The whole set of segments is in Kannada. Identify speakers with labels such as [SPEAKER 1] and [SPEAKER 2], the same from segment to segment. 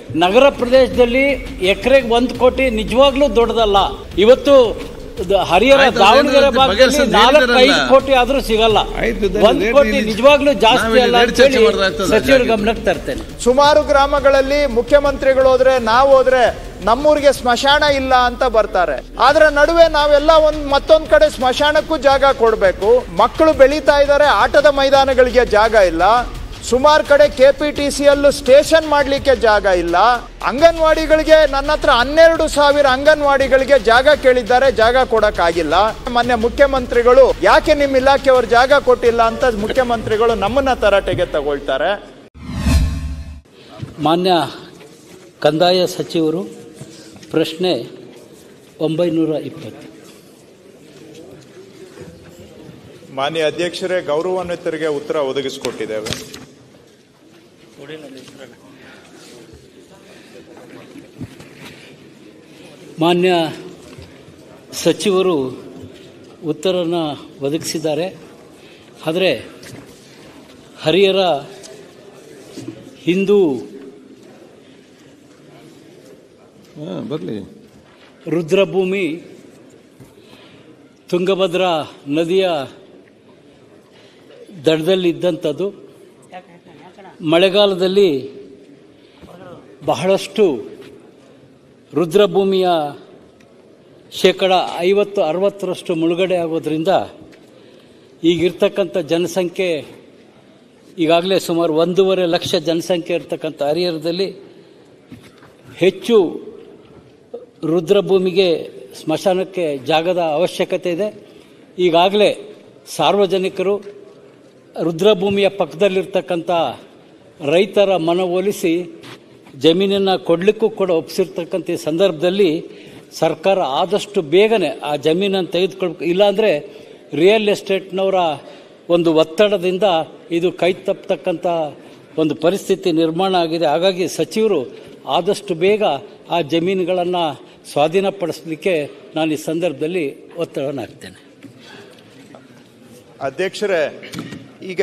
[SPEAKER 1] ನಗರ ಪ್ರದೇಶದಲ್ಲಿ ಎಕರೆಗೆ 1 ಕೋಟಿ ನಿಜವಾಗ್ಲೂ ದೊಡ್ಡದಲ್ಲ. ಇವತ್ತು ಹರಿಹರ ದಾವಣಗೆರೆ ಭಾಗದಲ್ಲಿ 4-5 ಕೋಟಿ ಆದ್ರೂ ಸಿಗಲ್ಲ. 1 ಕೋಟಿ ನಿಜವಾಗ್ಲೂ ಜಾಸ್ತಿ ಅಲ್ಲ ಅಂತ ಹೇಳಿ ಸಚಿವರ ಗಮನಕ್ಕೆ ತರ್ತೇನೆ.
[SPEAKER 2] ಸುಮಾರು ಗ್ರಾಮಗಳಲ್ಲಿ ಮುಖ್ಯಮಂತ್ರಿಗಳು ಹೋದ್ರೆ, ನಾವು ಹೋದ್ರೆ ನಮ್ಮೂರಿಗೆ ಸ್ಮಶಾನ ಇಲ್ಲ ಅಂತ ಬರ್ತಾರೆ. ಆದ್ರೆ ನಡುವೆ ನಾವೆಲ್ಲ ಮತ್ತೊಂದ್ ಕಡೆ ಸ್ಮಶಾನಕ್ಕೂ ಜಾಗ ಕೊಡ್ಬೇಕು. ಮಕ್ಕಳು ಬೆಳೀತಾ ಇದ್ದಾರೆ, ಆಟದ ಮೈದಾನಗಳಿಗೆ ಜಾಗ ಇಲ್ಲ. ಸುಮಾರು ಕಡೆ KPTCಯಲ್ಲೂ ಸ್ಟೇಷನ್ ಮಾಡ್ಲಿಕ್ಕೆ ಜಾಗ ಇಲ್ಲ. ಅಂಗನವಾಡಿಗಳಿಗೆ ನನ್ನ ಹತ್ರ 12,000 ಅಂಗನವಾಡಿಗಳಿಗೆ ಜಾಗ ಕೇಳಿದ್ದಾರೆ, ಜಾಗ ಕೊಡಕ್ಕಾಗಿಲ್ಲ. ಮೊನ್ನೆ ಮುಖ್ಯಮಂತ್ರಿಗಳು ಯಾಕೆ ನಿಮ್ಮ ಇಲಾಖೆಯವರು ಜಾಗ ಕೊಟ್ಟಿಲ್ಲ ಅಂತ ಮುಖ್ಯಮಂತ್ರಿಗಳು ನಮ್ಮನ್ನ ತರಾಟೆಗೆ ತಗೊಳ್ತಾರೆ.
[SPEAKER 1] ಮಾನ್ಯ ಕಂದಾಯ ಸಚಿವರು ಪ್ರಶ್ನೆ 920.
[SPEAKER 2] ಮಾನ್ಯ ಅಧ್ಯಕ್ಷರೇ, ಗೌರವಾನ್ವಿತರಿಗೆ ಉತ್ತರ ಒದಗಿಸಿಕೊಟ್ಟಿದ್ದೇವೆ.
[SPEAKER 1] ಮಾನ್ಯ ಸಚಿವರು ಉತ್ತರನ ಒದಗಿಸಿದ್ದಾರೆ. ಆದರೆ ಹರಿಹರ ಹಿಂದೂ ರುದ್ರಭೂಮಿ ತುಂಗಭದ್ರಾ ನದಿಯ ದಡದಲ್ಲಿದ್ದಂಥದ್ದು. ಮಳೆಗಾಲದಲ್ಲಿ ಬಹಳಷ್ಟು ರುದ್ರಭೂಮಿಯ 50-60% ಮುಳುಗಡೆ ಆಗೋದ್ರಿಂದ ಈಗಿರ್ತಕ್ಕಂಥ ಜನಸಂಖ್ಯೆ ಈಗಾಗಲೇ ಸುಮಾರು 1.5 ಲಕ್ಷ ಜನಸಂಖ್ಯೆ ಇರ್ತಕ್ಕಂಥ ಹರಿಹರದಲ್ಲಿ ಹೆಚ್ಚು ರುದ್ರಭೂಮಿಗೆ ಸ್ಮಶಾನಕ್ಕೆ ಜಾಗದ ಅವಶ್ಯಕತೆ ಇದೆ. ಈಗಾಗಲೇ ಸಾರ್ವಜನಿಕರು ರುದ್ರಭೂಮಿಯ ಪಕ್ಕದಲ್ಲಿರ್ತಕ್ಕಂಥ ರೈತರ ಮನವೊಲಿಸಿ ಜಮೀನನ್ನು ಕೊಡಲಿಕ್ಕೂ ಕೂಡ ಒಪ್ಪಿಸಿರ್ತಕ್ಕಂಥ ಸಂದರ್ಭದಲ್ಲಿ ಸರ್ಕಾರ ಆದಷ್ಟು ಬೇಗನೆ ಆ ಜಮೀನನ್ನು ತೆಗೆದುಕೊಳ್ಬೇಕು. ಇಲ್ಲಾಂದರೆ ರಿಯಲ್ ಎಸ್ಟೇಟ್ನವರ ಒಂದು ಒತ್ತಡದಿಂದ ಇದು ಕೈ ತಪ್ಪತಕ್ಕಂಥ ಒಂದು ಪರಿಸ್ಥಿತಿ ನಿರ್ಮಾಣ ಆಗಿದೆ. ಹಾಗಾಗಿ ಸಚಿವರು ಆದಷ್ಟು ಬೇಗ ಆ ಜಮೀನುಗಳನ್ನು ಸ್ವಾಧೀನಪಡಿಸಲಿಕ್ಕೆ ನಾನು ಈ ಸಂದರ್ಭದಲ್ಲಿ ಒತ್ತಡವನ್ನು ಹಾಕ್ತೇನೆ.
[SPEAKER 2] ಅಧ್ಯಕ್ಷರೇ, ಈಗ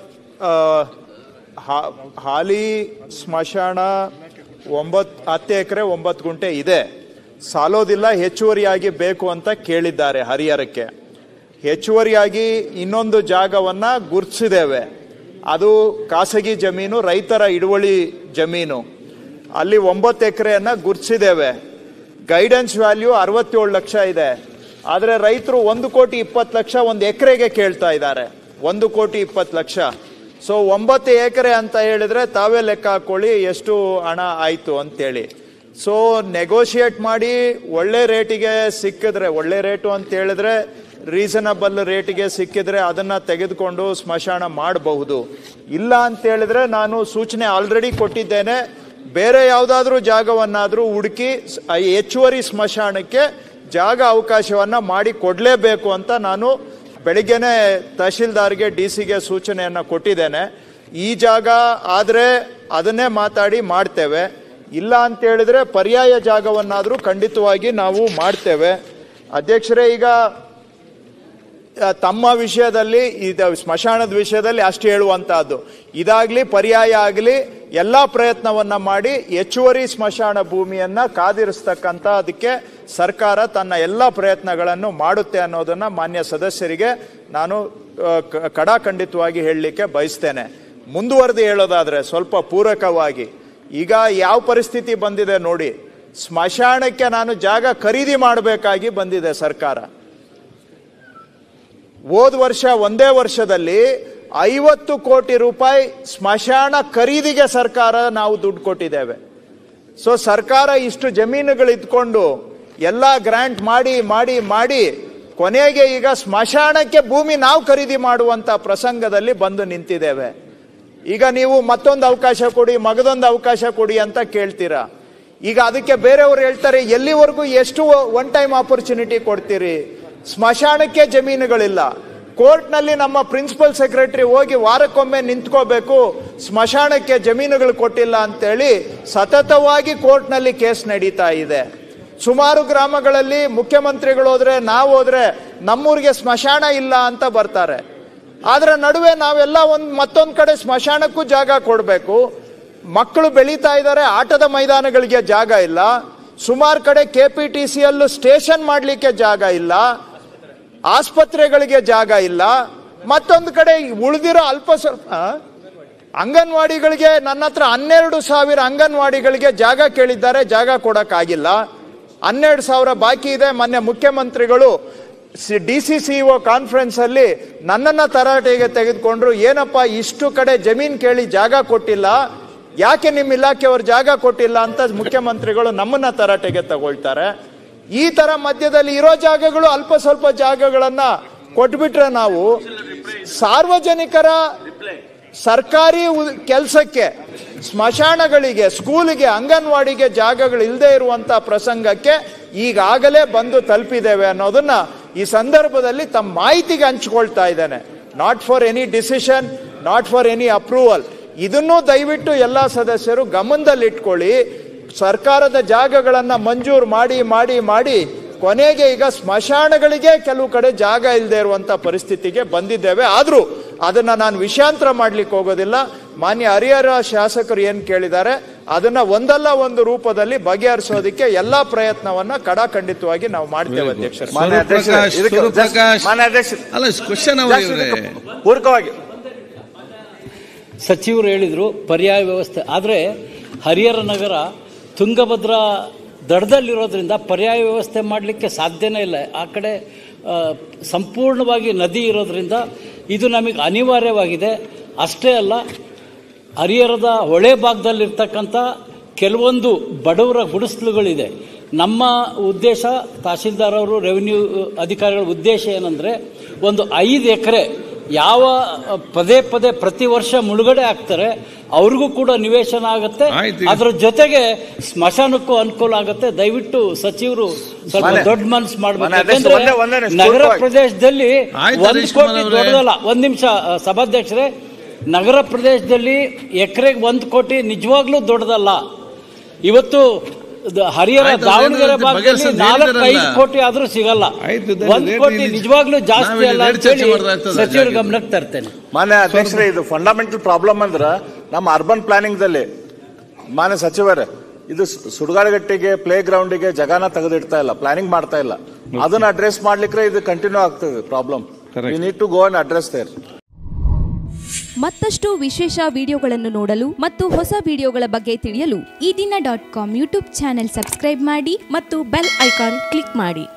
[SPEAKER 2] ಹಾಲಿ ಸ್ಮಶಾನ 10 ಎಕರೆ 9 ಗುಂಟೆ ಇದೆ, ಸಾಲೋದಿಲ್ಲ, ಹೆಚ್ಚುವರಿಯಾಗಿ ಬೇಕು ಅಂತ ಕೇಳಿದ್ದಾರೆ. ಹರಿಹರಕ್ಕೆ ಹೆಚ್ಚುವರಿಯಾಗಿ ಇನ್ನೊಂದು ಜಾಗವನ್ನ ಗುರುತಿಸಿದ್ದೇವೆ. ಅದು ಖಾಸಗಿ ಜಮೀನು, ರೈತರ ಹಿಡುವಳಿ ಜಮೀನು. ಅಲ್ಲಿ 9 ಎಕರೆಯನ್ನ ಗುರುತಿಸಿದ್ದೇವೆ. ಗೈಡೆನ್ಸ್ ವ್ಯಾಲ್ಯೂ 67 ಲಕ್ಷ ಇದೆ. ಆದರೆ ರೈತರು 1,20,00,000 ಒಂದು ಎಕರೆಗೆ ಕೇಳ್ತಾ ಇದ್ದಾರೆ. 1,20,00,000. ಸೊ 9 ಎಕರೆ ಅಂತ ಹೇಳಿದ್ರೆ ತಾವೇ ಲೆಕ್ಕ ಹಾಕೊಳ್ಳಿ ಎಷ್ಟು ಹಣ ಆಯ್ತು ಅಂತೇಳಿ. ಸೊ ನೆಗೋಷಿಯೇಟ್ ಮಾಡಿ ಒಳ್ಳೆ ರೇಟಿಗೆ ಸಿಕ್ಕಿದ್ರೆ, ಒಳ್ಳೆ ರೇಟು ಅಂತ ಹೇಳಿದ್ರೆ ರೀಸನಬಲ್ ರೇಟಿಗೆ ಸಿಕ್ಕಿದ್ರೆ ಅದನ್ನ ತೆಗೆದುಕೊಂಡು ಸ್ಮಶಾನ ಮಾಡಬಹುದು. ಇಲ್ಲ ಅಂತ ಹೇಳಿದ್ರೆ ನಾನು ಸೂಚನೆ ಆಲ್ರೆಡಿ ಕೊಟ್ಟಿದ್ದೇನೆ, ಬೇರೆ ಯಾವುದಾದ್ರೂ ಜಾಗವನ್ನಾದ್ರೂ ಹುಡುಕಿ ಹೆಚ್ಚುವರಿ ಸ್ಮಶಾನಕ್ಕೆ ಜಾಗ ಅವಕಾಶವನ್ನ ಮಾಡಿ ಕೊಡಲೇಬೇಕು ಅಂತ ನಾನು ಬೆಳಿಗ್ಗೆನೆ ತಹಶೀಲ್ದಾರ್ಗೆ DC-ಗೆ ಸೂಚನೆಯನ್ನ ಕೊಟ್ಟಿದ್ದೇನೆ. ಈ ಜಾಗ ಆದ್ರೆ ಅದನ್ನೇ ಮಾತಾಡಿ ಮಾಡ್ತೇವೆ, ಇಲ್ಲ ಅಂತ ಹೇಳಿದ್ರೆ ಪರ್ಯಾಯ ಜಾಗವನ್ನಾದ್ರೂ ಖಂಡಿತವಾಗಿ ನಾವು ಮಾಡ್ತೇವೆ. ಅಧ್ಯಕ್ಷರೇ, ಈಗ ತಮ್ಮ ವಿಷಯದಲ್ಲಿ ಸ್ಮಶಾನದ ವಿಷಯದಲ್ಲಿ ಅಷ್ಟು ಹೇಳುವಂತಹದ್ದು, ಇದಾಗ್ಲಿ ಪರ್ಯಾಯ ಆಗಲಿ ಎಲ್ಲಾ ಪ್ರಯತ್ನವನ್ನ ಮಾಡಿ ಹೆಚ್ಚುವರಿ ಸ್ಮಶಾನ ಭೂಮಿಯನ್ನ ಕಾದಿರಿಸ್ತಕ್ಕಂಥ ಅದಕ್ಕೆ ಸರ್ಕಾರ ತನ್ನ ಎಲ್ಲಾ ಪ್ರಯತ್ನಗಳನ್ನು ಮಾಡುತ್ತೆ ಅನ್ನೋದನ್ನ ಮಾನ್ಯ ಸದಸ್ಯರಿಗೆ ನಾನು ಕಡಾಖಂಡಿತವಾಗಿ ಹೇಳಲಿಕ್ಕೆ ಬಯಸ್ತೇನೆ. ಮುಂದುವರೆದು ಹೇಳೋದಾದ್ರೆ ಸ್ವಲ್ಪ ಪೂರಕವಾಗಿ, ಈಗ ಯಾವ ಪರಿಸ್ಥಿತಿ ಬಂದಿದೆ ನೋಡಿ, ಸ್ಮಶಾನಕ್ಕೆ ನಾನು ಜಾಗ ಖರೀದಿ ಮಾಡಬೇಕಾಗಿ ಬಂದಿದೆ ಸರ್ಕಾರ. ಹೋದ ವರ್ಷ ಒಂದೇ ವರ್ಷದಲ್ಲಿ 50 ಕೋಟಿ ರೂಪಾಯಿ ಸ್ಮಶಾನ ಖರೀದಿಗೆ ಸರ್ಕಾರ ನಾವು ದುಡ್ಡು ಕೊಟ್ಟಿದ್ದೇವೆ. ಸೊ ಸರ್ಕಾರ ಇಷ್ಟು ಜಮೀನುಗಳು ಇದ್ಕೊಂಡು ಎಲ್ಲ ಗ್ರಾಂಟ್ ಮಾಡಿ ಮಾಡಿ ಮಾಡಿ ಕೊನೆಗೆ ಈಗ ಸ್ಮಶಾನಕ್ಕೆ ಭೂಮಿ ನಾವು ಖರೀದಿ ಮಾಡುವಂತ ಪ್ರಸಂಗದಲ್ಲಿ ಬಂದು ನಿಂತಿದ್ದೇವೆ. ಈಗ ನೀವು ಮತ್ತೊಂದು ಅವಕಾಶ ಕೊಡಿ, ಮಗದೊಂದು ಅವಕಾಶ ಕೊಡಿ ಅಂತ ಕೇಳ್ತೀರಾ. ಈಗ ಅದಕ್ಕೆ ಬೇರೆಯವರು ಹೇಳ್ತಾರೆ, ಎಲ್ಲಿವರೆಗೂ ಎಷ್ಟು ಒನ್ ಟೈಮ್ ಆಪರ್ಚುನಿಟಿ ಕೊಡ್ತೀರಿ? ಸ್ಮಶಾನಕ್ಕೆ ಜಮೀನುಗಳಿಲ್ಲ. ಕೋರ್ಟ್ನಲ್ಲಿ ನಮ್ಮ ಪ್ರಿನ್ಸಿಪಲ್ ಸೆಕ್ರೆಟರಿ ಹೋಗಿ ವಾರಕ್ಕೊಮ್ಮೆ ನಿಂತ್ಕೋಬೇಕು, ಸ್ಮಶಾನಕ್ಕೆ ಜಮೀನುಗಳು ಕೊಟ್ಟಿಲ್ಲ ಅಂತೇಳಿ ಸತತವಾಗಿ ಕೋರ್ಟ್ನಲ್ಲಿ ಕೇಸ್ ನಡೀತಾ ಇದೆ. ಸುಮಾರು ಗ್ರಾಮಗಳಲ್ಲಿ ಮುಖ್ಯಮಂತ್ರಿಗಳು ಹೋದ್ರೆ, ನಾವು ಹೋದ್ರೆ ನಮ್ಮೂರಿಗೆ ಸ್ಮಶಾನ ಇಲ್ಲ ಅಂತ ಬರ್ತಾರೆ. ಆದ್ರೆ ನಡುವೆ ನಾವೆಲ್ಲ ಮತ್ತೊಂದ್ ಕಡೆ ಸ್ಮಶಾನಕ್ಕೂ ಜಾಗ ಕೊಡಬೇಕು. ಮಕ್ಕಳು ಬೆಳೀತಾ ಇದ್ದಾರೆ, ಆಟದ ಮೈದಾನಗಳಿಗೆ ಜಾಗ ಇಲ್ಲ. ಸುಮಾರು ಕಡೆ KPTCL ಸ್ಟೇಷನ್ ಮಾಡಲಿಕ್ಕೆ ಜಾಗ ಇಲ್ಲ, ಆಸ್ಪತ್ರೆಗಳಿಗೆ ಜಾಗ ಇಲ್ಲ. ಮತ್ತೊಂದು ಕಡೆ ಉಳಿದಿರೋ ಅಲ್ಪ ಸ್ವಲ್ಪ ಅಂಗನವಾಡಿಗಳಿಗೆ ನನ್ನ ಹತ್ರ 12,000 ಅಂಗನವಾಡಿಗಳಿಗೆ ಜಾಗ ಕೇಳಿದ್ದಾರೆ, ಜಾಗ ಕೊಡಕ್ಕಾಗಿಲ್ಲ. 12,000 ಬಾಕಿ ಇದೆ. ಮೊನ್ನೆ ಮುಖ್ಯಮಂತ್ರಿಗಳು DCCO ಕಾನ್ಫರೆನ್ಸ್ ಅಲ್ಲಿ ನನ್ನನ್ನ ತರಾಟೆಗೆ ತೆಗೆದುಕೊಂಡ್ರು. ಏನಪ್ಪ ಇಷ್ಟು ಕಡೆ ಜಮೀನ್ ಕೇಳಿ ಜಾಗ ಕೊಟ್ಟಿಲ್ಲ, ಯಾಕೆ ನಿಮ್ಮ ಇಲಾಖೆಯವರು ಜಾಗ ಕೊಟ್ಟಿಲ್ಲ ಅಂತ ಮುಖ್ಯಮಂತ್ರಿಗಳು ನಮ್ಮನ್ನ ತರಾಟೆಗೆ ತಗೊಳ್ತಾರೆ. ಈ ತರ ಮಧ್ಯದಲ್ಲಿ ಇರೋ ಜಾಗಗಳು ಅಲ್ಪ ಸ್ವಲ್ಪ ಜಾಗಗಳನ್ನ ಕೊಟ್ಬಿಟ್ರೆ ನಾವು ಸಾರ್ವಜನಿಕರ ಸರ್ಕಾರಿ ಕೆಲಸಕ್ಕೆ, ಸ್ಮಶಾನಗಳಿಗೆ, ಸ್ಕೂಲಿಗೆ, ಅಂಗನವಾಡಿಗೆ ಜಾಗಗಳು ಇಲ್ಲದೆ ಇರುವಂತ ಪ್ರಸಂಗಕ್ಕೆ ಈಗಾಗಲೇ ಬಂದು ತಲುಪಿದ್ದೇವೆ ಅನ್ನೋದನ್ನ ಈ ಸಂದರ್ಭದಲ್ಲಿ ತಮ್ಮ ಮಾಹಿತಿಗೆ ಹಂಚಿಕೊಳ್ತಾ ಇದ್ದೇನೆ. Not for any decision, not for any approval. ಇದನ್ನೂ ದಯವಿಟ್ಟು ಎಲ್ಲ ಸದಸ್ಯರು ಗಮನದಲ್ಲಿಟ್ಕೊಳ್ಳಿ. ಸರ್ಕಾರದ ಜಾಗಗಳನ್ನ ಮಂಜೂರು ಮಾಡಿ ಮಾಡಿ ಮಾಡಿ ಕೊನೆಗೆ ಈಗ ಸ್ಮಶಾನಗಳಿಗೆ ಕೆಲವು ಕಡೆ ಜಾಗ ಇಲ್ಲದೆ ಇರುವಂತ ಪರಿಸ್ಥಿತಿಗೆ ಬಂದಿದ್ದೇವೆ. ಆದ್ರೂ ಅದನ್ನ ನಾನು ವಿಷಯಾಂತರ ಮಾಡ್ಲಿಕ್ಕೆ ಹೋಗೋದಿಲ್ಲ. ಮಾನ್ಯ ಹರಿಹರ ಶಾಸಕರು ಏನ್ ಕೇಳಿದ್ದಾರೆ ಅದನ್ನ ಒಂದಲ್ಲ ಒಂದು ರೂಪದಲ್ಲಿ ಬಗೆಹರಿಸೋದಕ್ಕೆ ಎಲ್ಲಾ ಪ್ರಯತ್ನವನ್ನ ಕಡಾಖಂಡಿತವಾಗಿ ನಾವು ಮಾಡ್ತೇವೆ. ಅಧ್ಯಕ್ಷರು,
[SPEAKER 3] ಪೂರಕವಾಗಿ
[SPEAKER 1] ಸಚಿವರು ಹೇಳಿದ್ರು ಪರ್ಯಾಯ ವ್ಯವಸ್ಥೆ. ಆದರೆ ಹರಿಹರ ನಗರ ತುಂಗಭದ್ರಾ ದಡದಲ್ಲಿರೋದ್ರಿಂದ ಪರ್ಯಾಯ ವ್ಯವಸ್ಥೆ ಮಾಡಲಿಕ್ಕೆ ಸಾಧ್ಯನೇ ಇಲ್ಲ. ಆ ಕಡೆ ಸಂಪೂರ್ಣವಾಗಿ ನದಿ ಇರೋದ್ರಿಂದ ಇದು ನಮಗೆ ಅನಿವಾರ್ಯವಾಗಿದೆ. ಅಷ್ಟೇ ಅಲ್ಲ, ಹರಿಹರದ ಹೊಳೆ ಭಾಗದಲ್ಲಿರ್ತಕ್ಕಂಥ ಕೆಲವೊಂದು ಬಡವರ ಗುಡಿಸಲುಗಳಿದೆ. ನಮ್ಮ ಉದ್ದೇಶ, ತಹಶೀಲ್ದಾರ್ ಅವರು, ರೆವಿನ್ಯೂ ಅಧಿಕಾರಿಗಳ ಉದ್ದೇಶ ಏನಂದರೆ, ಒಂದು 5 ಎಕರೆ ಯಾವ ಪದೇ ಪದೇ ಪ್ರತಿ ವರ್ಷ ಮುಳುಗಡೆ ಆಗ್ತಾರೆ ಅವ್ರಿಗೂ ಕೂಡ ನಿವೇಶನ ಆಗುತ್ತೆ, ಅದರ ಜೊತೆಗೆ ಸ್ಮಶಾನಕ್ಕೂ ಅನುಕೂಲ ಆಗುತ್ತೆ. ದಯವಿಟ್ಟು ಸಚಿವರು ಸ್ವಲ್ಪ ದೊಡ್ಡ ಮನಸ್ಸು ಮಾಡಬೇಕು. ಯಾಕಂದ್ರೆ ನಗರ ಪ್ರದೇಶದಲ್ಲಿ 1 ಕೋಟಿ ದೊಡ್ಡದಲ್ಲ. 1 ನಿಮಿಷ ಸಭಾಧ್ಯಕ್ಷರೇ, ನಗರ ಪ್ರದೇಶದಲ್ಲಿ ಎಕರೆಗೆ 1 ಕೋಟಿ ನಿಜವಾಗ್ಲೂ ದೊಡ್ಡದಲ್ಲ. ಇವತ್ತು ಹರಿಹರ ದಾವಣಗೆರೆ ಭಾಗದಲ್ಲಿ 4-5 ಕೋಟಿ ಆದ್ರೂ ಸಿಗಲ್ಲ. 1 ಕೋಟಿ ನಿಜವಾಗ್ಲೂ ಜಾಸ್ತಿ ಅಲ್ಲ ಅಂತ ಹೇಳಿ ಸಚಿವರ ಗಮನಕ್ಕೆ ತರ್ತೇನೆ.
[SPEAKER 3] ಮಾನ್ಯ ಅಧ್ಯಕ್ಷರೇ, ಇದು ಫಂಡಮೆಂಟಲ್ ಪ್ರಾಬ್ಲಮ್ ಅಂದ್ರೆ ನಮ್ಮ ಅರ್ಬನ್ ಪ್ಲಾನಿಂಗ್ ದಲ್ಲಿ ಮಾನ್ಯ ಸಚಿವರೇ, ಇದು ಸುಡುಗಾಡುಗಟ್ಟಿಗೆ, ಪ್ಲೇ ಗ್ರೌಂಡಿಗೆ ಜಗನ ತೆಗೆದಿಡ್ತಾ ಇಲ್ಲ, ಪ್ಲಾನಿಂಗ್ ಮಾಡ್ತಾ ಇಲ್ಲ. ಅದನ್ನ ಅಡ್ರೆಸ್ ಮಾಡ್ಲಿಕ್ಕೆ ಇದು ಕಂಟಿನ್ಯೂ ಆಗ್ತದೆ problem. We need to go and address there.
[SPEAKER 4] ಮತ್ತಷ್ಟು ವಿಶೇಷ ವಿಡಿಯೋಗಳನ್ನು ನೋಡಲು ಮತ್ತು ಹೊಸ ವಿಡಿಯೋಗಳ ಬಗ್ಗೆ ತಿಳಿಯಲು eDina.com ಯೂಟ್ಯೂಬ್ ಚಾನೆಲ್ ಸಬ್ಸ್ಕ್ರೈಬ್ ಮಾಡಿ ಮತ್ತು ಬೆಲ್ ಐಕಾನ್ ಕ್ಲಿಕ್ ಮಾಡಿ.